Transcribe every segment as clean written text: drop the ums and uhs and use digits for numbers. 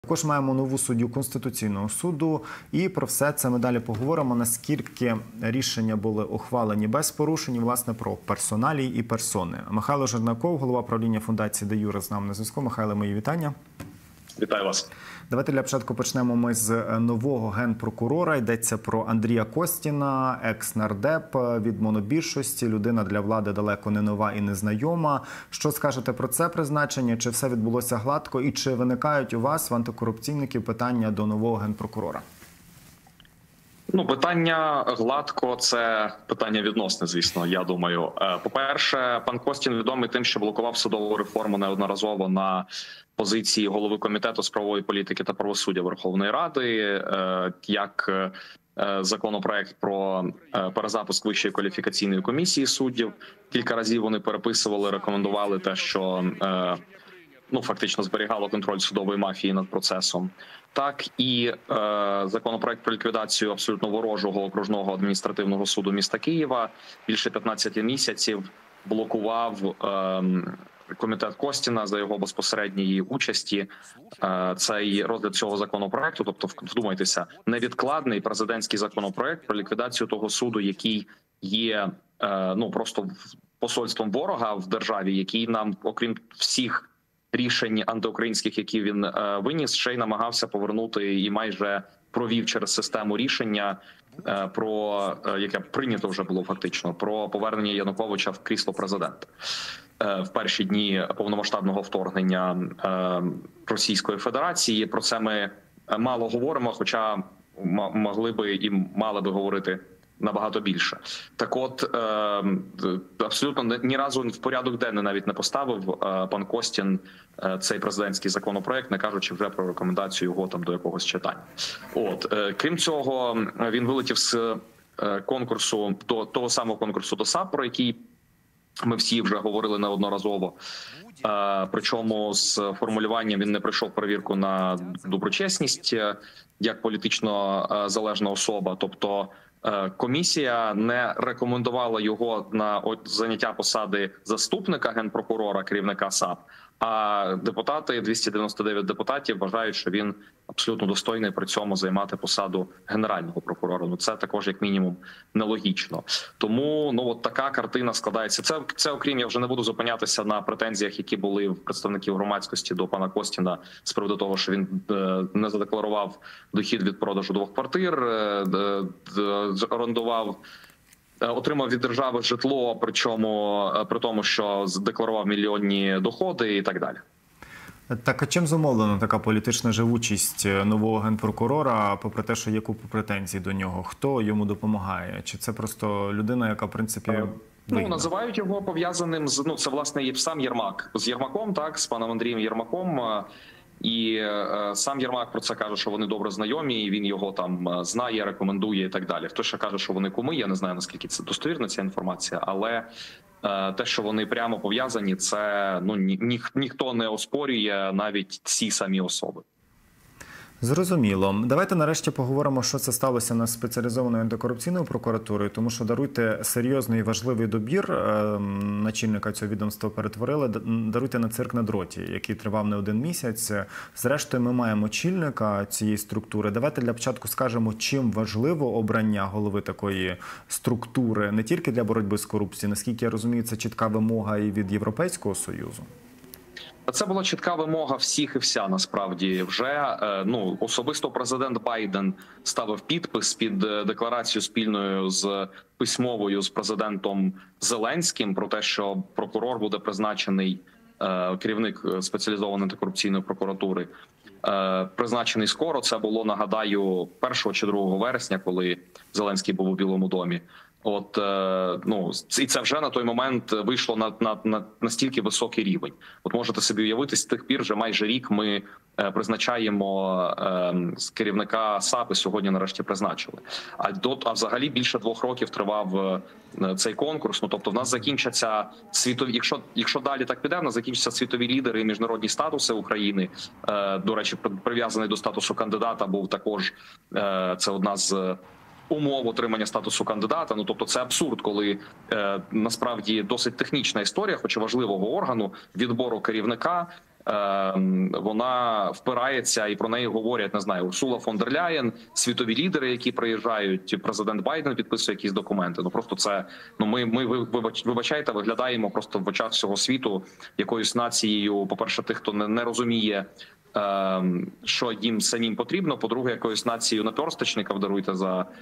Також маємо нову суддю Конституційного суду, і про все це ми далі поговоримо, наскільки рішення були ухвалені без порушень, власне, про персоналії і персони. Михайло Жернаков, голова правління фундації «Де Юре», з нами на зв'язку. Михайло, мої вітання. Вітаю вас. Давайте для початку почнемо ми з нового генпрокурора. Йдеться про Андрія Костіна, екс-нардеп від монобільшості, людина для влади далеко не нова і незнайома. Що скажете про це призначення? Чи все відбулося гладко? І чи виникають у вас, в антикорупційників, питання до нового генпрокурора? Питання гладко – це питання відносне, звісно, я думаю. По-перше, пан Костін відомий тим, що блокував судову реформу неодноразово на позиції голови Комітету з правової політики та правосуддя Верховної Ради, як законопроект про перезапуск Вищої кваліфікаційної комісії суддів. Кілька разів вони переписували, рекомендували те, що фактично зберігало контроль судової мафії над процесом. Так і законопроект про ліквідацію абсолютно ворожого окружного адміністративного суду міста Києва більше 15 місяців блокував комітет Костіна за його безпосередньої участі. Цей розгляд цього законопроекту, тобто, вдумайтеся, невідкладний президентський законопроект про ліквідацію того суду, який є просто посольством ворога в державі, який нам, окрім всіх рішень антиукраїнських, які він виніс, ще й намагався повернути і майже провів через систему рішення яке прийнято вже було фактично, про повернення Януковича в крісло президента в перші дні повномасштабного вторгнення Російської Федерації. Про це ми мало говоримо, хоча могли би і мали би говорити набагато більше. Так от, абсолютно ні разу в порядок денний навіть не поставив пан Костін цей президентський законопроект, не кажучи вже про рекомендацію його там до якогось читання. Крім цього, він вилетів з конкурсу, до того самого конкурсу до САП, про який ми всі вже говорили неодноразово. Причому з формулюванням він не пройшов перевірку на доброчесність як політично залежна особа. Тобто комісія не рекомендувала його на заняття посади заступника генпрокурора, керівника САП, а депутати, 299 депутатів, вважають, що він абсолютно достойний при цьому займати посаду генерального прокурора. Це також, як мінімум, нелогічно. Тому така картина складається. Це окрім, я вже не буду зупинятися на претензіях, які були в представників громадськості до пана Костіна з приводу того, що він не задекларував дохід від продажу 2 квартир, отримав від держави житло, причому при тому, що декларував мільйонні доходи і так далі. Так, а чим зумовлена така політична живучість нового генпрокурора, попри те, що є купа претензій до нього? Хто йому допомагає? Чи це просто людина, яка, в принципі, вигідна? Називають його пов'язаним з, це, власне, сам Єрмак. З Єрмаком, так, з паном Андрієм Єрмаком. І сам Єрмак про це каже, що вони добре знайомі, і він його там знає, рекомендує і так далі. Хтось ще каже, що вони куми, я не знаю, наскільки це достовірна ця інформація, але те, що вони прямо пов'язані, це ніхто не оспорює, навіть ці самі особи. Зрозуміло. Давайте нарешті поговоримо, що це сталося на спеціалізованою антикорупційною прокуратурою, тому що, даруйте, серйозний і важливий добір начальника цього відомства перетворили, даруйте, на цирк на дроті, який тривав не один місяць. Зрештою, ми маємо очільника цієї структури. Давайте для початку скажемо, чим важливо обрання голови такої структури, не тільки для боротьби з корупцією, наскільки я розумію, це чітка вимога і від Європейського Союзу. Це була чітка вимога всіх і вся, насправді. Вже особисто президент Байден ставив підпис під декларацією спільною з письмовою з президентом Зеленським про те, що прокурор буде призначений, керівник спеціалізованої антикорупційної прокуратури, призначений скоро. Це було, нагадаю, 1 чи 2 вересня, коли Зеленський був у Білому домі. І це вже на той момент вийшло на настільки високий рівень. Можете собі уявити, з тих пір вже майже рік ми призначаємо з керівника САП, і сьогодні нарешті призначили. А взагалі більше 2 років тривав цей конкурс. Тобто в нас закінчаться світові, якщо далі так піде, в нас закінчаться світові лідери і міжнародні статуси України. До речі, прив'язаний до статусу кандидата був також, це одна з умов отримання статусу кандидата. Тобто це абсурд, коли насправді досить технічна історія, хоч і важливого органу, відбору керівника, вона впирається, і про неї говорять, не знаю, Урсула фон дер Ляєн, світові лідери, які приїжджають, президент Байден підписує якісь документи. Ну просто це, ну ми вибачайте, виглядаємо просто в очах всього світу якоюсь нацією. По-перше, тих, хто не розуміє, що їм самим потрібно. По-друге, якоюсь нацією наперсточників, даруйте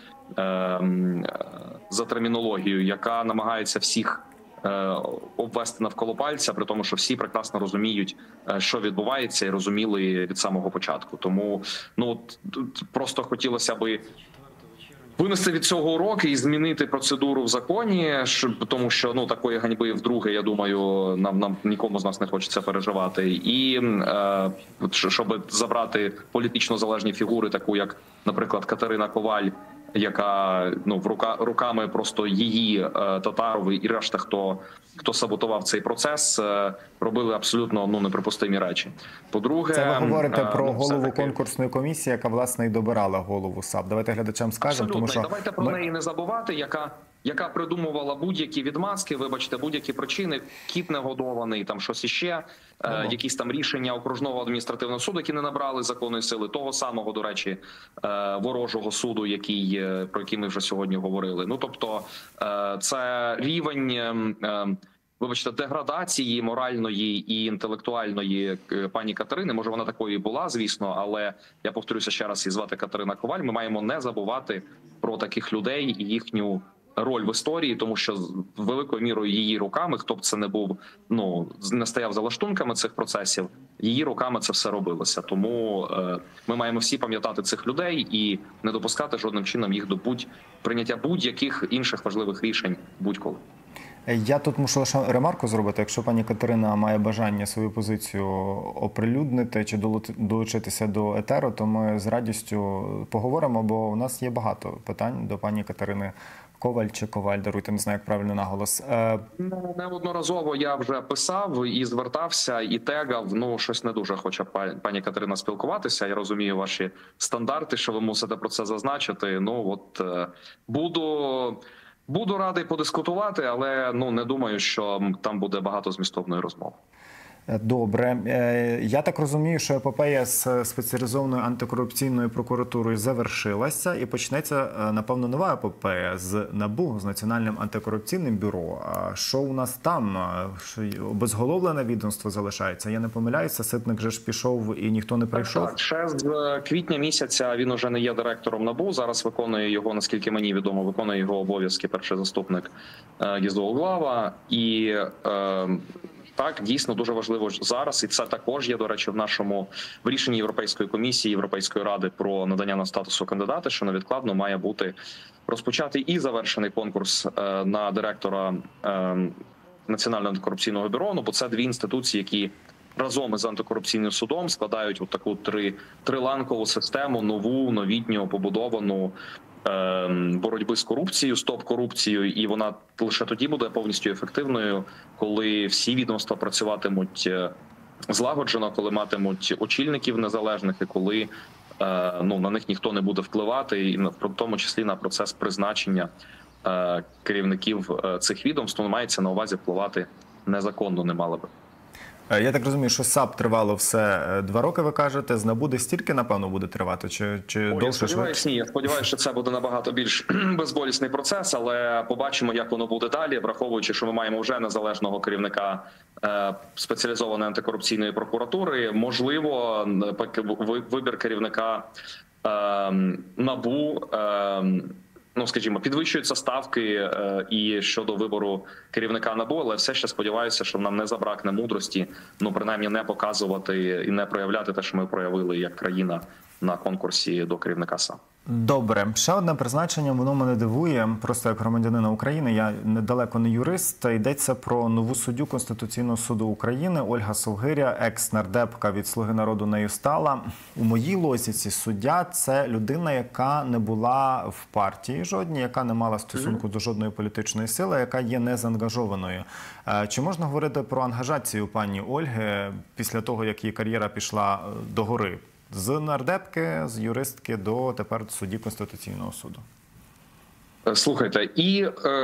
за термінологію, яка намагається всіх обвести навколо пальця, при тому, що всі прекрасно розуміють, що відбувається, і розуміли від самого початку. Тому просто хотілося би винести від цього уроки і змінити процедуру в законі, тому що такої ганьби вдруге, я думаю, нам нікому з нас не хочеться переживати. І щоб забрати політично залежні фігури, таку як, наприклад, Катерина Коваль, яка руками просто її, Татарови і решта, хто саботував цей процес, робили абсолютно неприпустимі речі. По-друге, це ви говорите про голову конкурсної комісії, яка власне і добирала голову САП. Давайте глядачам скажемо, тому що давайте про неї не забувати, яка придумувала будь-які відмазки, вибачте, будь-які причини, кіт негодований, там щось іще, якісь там рішення окружного адміністративного суду, які не набрали законної сили, того самого, до речі, ворожого суду, про який ми вже сьогодні говорили. Тобто це рівень, вибачте, деградації моральної і інтелектуальної пані Катерини. Може, вона такою і була, звісно, але я повторюся ще раз, її звати Катерина Коваль. Ми маємо не забувати про таких людей і їхню роль в історії, тому що великою мірою її руками, хто б це не був, не стояв за лаштунками цих процесів, її руками це все робилося. Тому ми маємо всі пам'ятати цих людей і не допускати жодним чином їх до прийняття будь-яких інших важливих рішень будь-коли. Я тут мушу лише ремарку зробити. Якщо пані Катерина має бажання свою позицію оприлюднити чи долучитися до етеру, то ми з радістю поговоримо, бо у нас є багато питань до пані Катерини Коваль чи Коваль, даруйте, не знаю, як правильно наголос. Неодноразово я вже писав і звертався, і тегав. Щось не дуже хоче пані Катерина спілкуватися. Я розумію ваші стандарти, що ви мусите про це зазначити. Буду радий подискутувати, але не думаю, що там буде багато змістовної розмови. Добре. Я так розумію, що епопея з спеціалізованою антикорупційною прокуратурою завершилася і почнеться, напевно, нова епопея з НАБУ, з Національним антикорупційним бюро. А що у нас там? Обезголовлене відомство залишається? Я не помиляюся, Ситник же ж пішов і ніхто не прийшов? Так, ще з квітня місяця він уже не є директором НАБУ, зараз виконує його, наскільки мені відомо, виконує його обов'язки перший заступник Гізо Углава. І так, дійсно, дуже важливо зараз, і це також є, до речі, в рішенні Європейської комісії, Європейської ради про надання на статусу кандидата, що невідкладно має бути розпочатий і завершений конкурс на директора Національного антикорупційного бюро, бо це дві інституції, які разом із антикорупційним судом складають таку триланкову систему, новітню, побудовану боротьби з корупцією, стоп-корупцією, і вона лише тоді буде повністю ефективною, коли всі відомства працюватимуть злагоджено, коли матимуть очільників незалежних, і коли на них ніхто не буде впливати, і в тому числі на процес призначення керівників цих відомств, мається на увазі впливати незаконно не мали би. Я так розумію, що САП тривало все 2 роки, ви кажете, з НАБУ десь стільки, напевно, буде тривати? Чи довше? Я сподіваюся, що це буде набагато більш безболісний процес, але побачимо, як воно буде далі, враховуючи, що ми маємо вже незалежного керівника спеціалізованої антикорупційної прокуратури. Можливо, вибір керівника НАБУ, скажімо, підвищуються ставки і щодо вибору керівника НАБУ, але все ще сподіваюся, що нам не забракне мудрості, принаймні не показувати і не проявляти те, що ми проявили як країна на конкурсі до керівника САП. Добре. Ще одне призначення, воно мене дивує, просто як громадянина України, я недалеко не юрист, йдеться про нову суддю Конституційного суду України Ольга Совгиря, екс-нардепка від «Слуги народу» нею стала. У моїй логіці суддя – це людина, яка не була в партії жодній, яка не мала стосунку до жодної політичної сили, яка є незаангажованою. Чи можна говорити про ангажацію пані Ольги після того, як її кар'єра пішла догори? З нардепки, з юристки до тепер судді Конституційного суду. Слухайте, і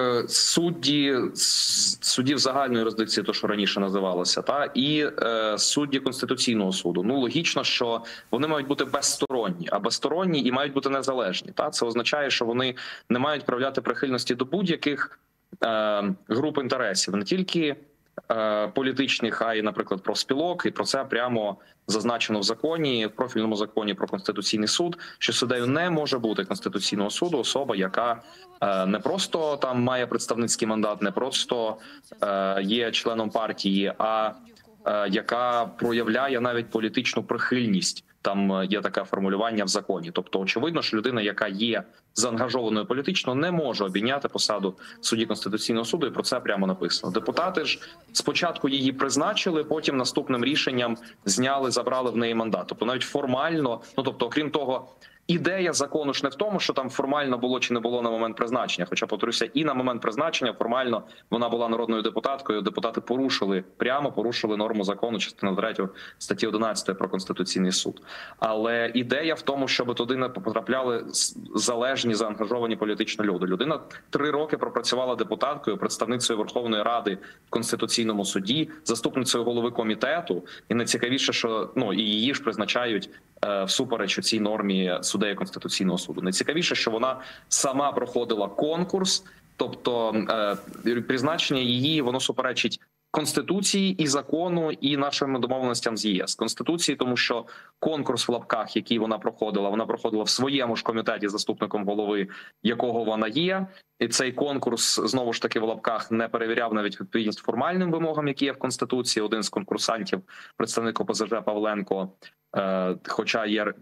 суддів загальної юрисдикції, то що раніше називалося, і судді Конституційного суду. Ну логічно, що вони мають бути безсторонні, а безсторонні і мають бути незалежні. Це означає, що вони не мають проявляти прихильності до будь-яких груп інтересів, не тільки політичних, а й, наприклад, профспілок, і про це прямо зазначено в законі, в профільному законі про Конституційний суд, що суддею не може бути Конституційного суду особа, яка не просто там має представницький мандат, не просто є членом партії, а яка проявляє навіть політичну прихильність. Там є таке формулювання в законі. Тобто, очевидно, що людина, яка є заангажованою політично, не може обійняти посаду судді Конституційного суду, і про це прямо написано. Депутати ж спочатку її призначили, потім наступним рішенням зняли, забрали в неї мандат. Тобто навіть формально, окрім того, ідея закону ж не в тому, що там формально було чи не було на момент призначення. Хоча, повторюся, і на момент призначення формально вона була народною депутаткою. Депутати порушили норму закону, частину 3 статті 11 про Конституційний суд. Але ідея в тому, щоб туди не потрапляли залежні, заангажовані політично люди. Людина 3 роки пропрацювала депутаткою, представницею Верховної Ради в Конституційному суді, заступницею голови комітету. І найцікавіше, що і її ж призначають всупереч у цій нормі суддею Конституційного суду. Найцікавіше, що вона сама проходила конкурс, тобто призначення її, воно суперечить Конституції і закону, і нашим домовленостям з ЄС. Конституції, тому що конкурс в лапках, який вона проходила в своєму ж комітеті заступником голови, якого вона є. І цей конкурс, знову ж таки, в лапках не перевіряв навіть відповідність формальним вимогам, які є в Конституції. Один з конкурсантів, представник ОПЗЖ Павленко, хоча є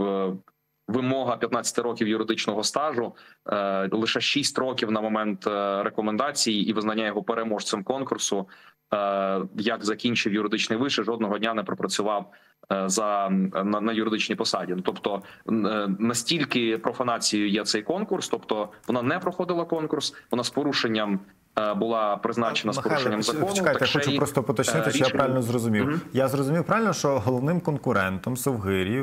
вимога 15 років юридичного стажу, лише 6 років на момент рекомендації і визнання його переможцем конкурсу, як закінчив юридичний виш, жодного дня не пропрацював на юридичній посаді. Тобто настільки профанацією є цей конкурс, тобто вона не проходила конкурс, вона з порушенням була призначена з порушенням закону. Чекайте, я хочу просто поточнити, чи я правильно зрозумів. Я зрозумів правильно, що головним конкурентом Совгирі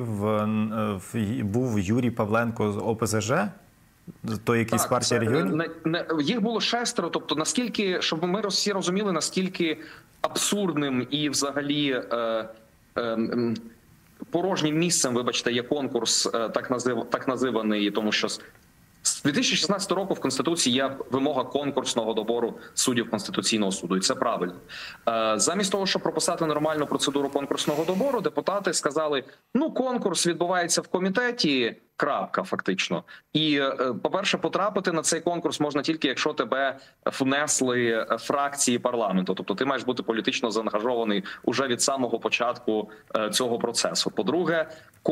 був Юрій Павленко з ОПЗЖ? Той, який з партії регіонів? Їх було 6, тобто наскільки, щоб ми всі розуміли, наскільки абсурдним і взагалі порожнім місцем, вибачте, є конкурс так називаний, тому що з 2016 року в Конституції є вимога конкурсного добору суддів Конституційного суду, і це правильно. Замість того, щоб прописати нормальну процедуру конкурсного добору, депутати сказали, конкурс відбувається в комітеті, крапка, фактично. І, по-перше, потрапити на цей конкурс можна тільки, якщо тебе внесли фракції парламенту. Тобто ти маєш бути політично заангажований уже від самого початку цього процесу. По-друге,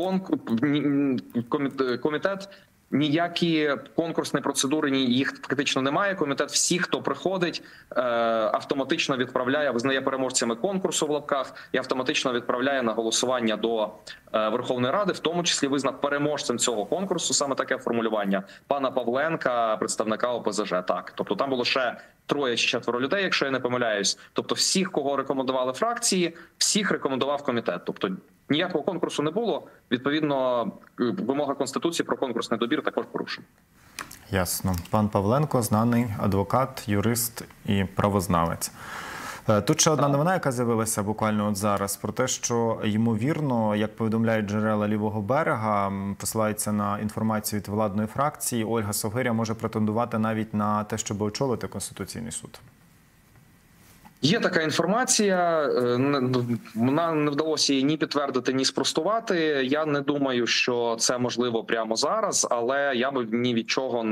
комітет ніякі конкурсні процедури, їх фактично немає. Комітет всіх, хто приходить, автоматично відправляє, визнає переможцями конкурсу в лапках і автоматично відправляє на голосування до Верховної Ради, в тому числі визнав переможцем цього конкурсу, саме таке формулювання, пана Павленка, представника ОПЗЖ. Так, тобто там було ще 3 чи 4 людей, якщо я не помиляюсь. Тобто всіх, кого рекомендували фракції, всіх рекомендував комітет. Тобто ніякого конкурсу не було. Відповідно, вимога Конституції про конкурсний добір також порушена. Ясно. Пан Павленко – знаний адвокат, юрист і правознавець. Тут ще одна новина, яка з'явилася буквально от зараз, про те, що, ймовірно, як повідомляють джерела лівого берега, посилаються на інформацію від владної фракції, Ольга Совгиря може претендувати навіть на те, щоб очолити Конституційний суд. Є така інформація, вона не вдалося її ні підтвердити, ні спростувати. Я не думаю, що це можливо прямо зараз, але я б ні від чого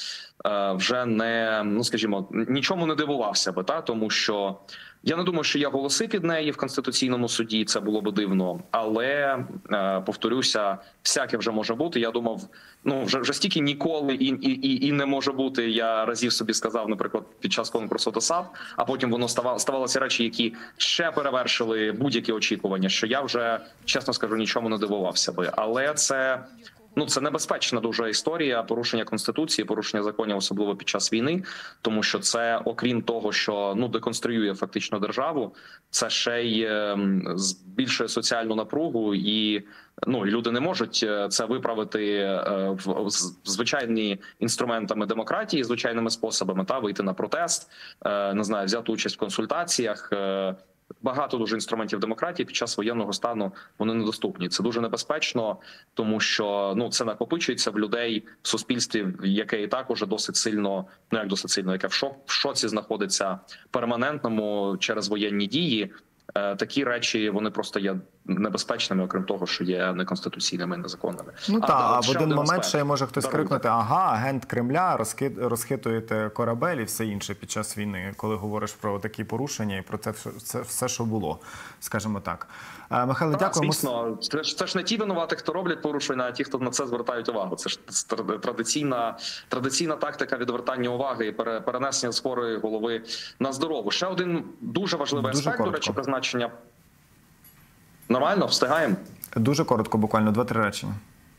нічому не дивувався би, тому що я не думаю, що є голоси під неї в Конституційному суді, це було б дивно, але, повторюся, всяке вже може бути. Я думав, вже стільки ніколи і не може бути, я разів собі сказав, наприклад, під час конкурсу до САП, а потім воно ставалося речі, які ще перевершили будь-які очікування, що я вже, чесно скажу, нічому не дивувався би. Але це ну це небезпечна дуже історія порушення конституції, порушення законів, особливо під час війни, тому що це, окрім того, що ну деконструює фактично державу, це ще й збільшує соціальну напругу, і ну і люди не можуть це виправити в звичайні інструментами демократії, звичайними способами, та вийти на протест, не знаю, взяти участь в консультаціях. Багато дуже інструментів демократії під час воєнного стану вони недоступні. Це дуже небезпечно, тому що ну це накопичується в людей в суспільстві, яке і так уже досить сильно, ну як досить сильно, яке в шоці знаходиться перманентному через воєнні дії. Такі речі вони просто є небезпечними, окрім того, що є неконституційними і незаконними. Ну а в один момент ще може хтось крикнути: ага, агент Кремля, розхитуєте корабель і все інше під час війни, коли говориш про такі порушення і про це все, що було, скажімо так. Михайло, дякуємо. Звісно, це ж не ті винувати, хто роблять порушення, а ті, хто на це звертають увагу. Це ж традиційна тактика відвертання уваги і перенесення з хворої голови на здорову. Ще один дуже важливий аспект, до речі, призначення. Нормально, встигаємо? Дуже коротко, буквально 2-3 речення.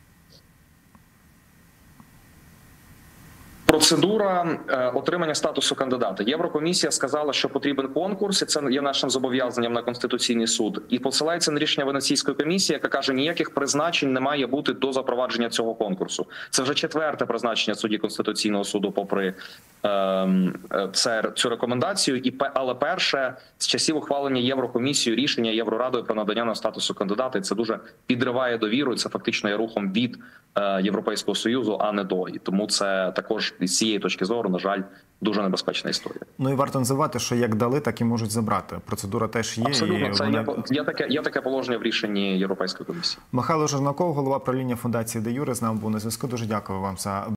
Процедура отримання статусу кандидата. Єврокомісія сказала, що потрібен конкурс, і це є нашим зобов'язанням на Конституційний суд. І посилається на рішення Венеційської комісії, яка каже, ніяких призначень не має бути до запровадження цього конкурсу. Це вже 4-те призначення судді Конституційного суду попри цю рекомендацію. Але перше з часів ухвалення Єврокомісією рішення Єврорадою про надання на статусу кандидата. І це дуже підриває довіру. І це фактично є рухом від Європейського Союзу, а не до. І тому це також з цієї точки зору, на жаль, дуже небезпечна історія. Ну і варто називати, що як дали, так і можуть забрати. Процедура теж є. Абсолютно, це є таке положення в рішенні Європейської комісії. Михайло Жернаков, голова правління фундації Де Юре, з нами був на зв'язку. Дуже дякую вам за